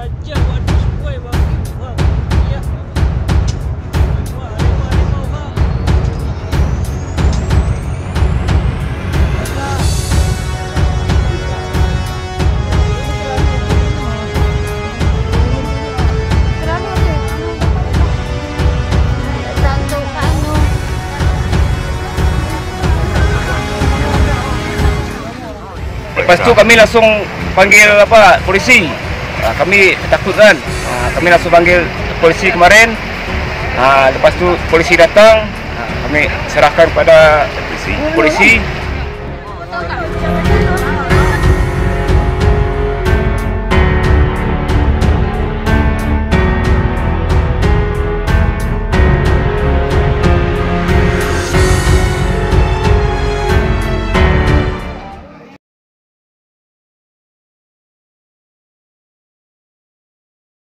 aja waduh semua bang. Wah, iya. Wah, harimau bang. Lepas tu kami langsung panggil polisi. Kami takut kan. Kami langsung panggil polisi kemarin. Lepas tu polisi datang. Kami serahkan kepada polisi.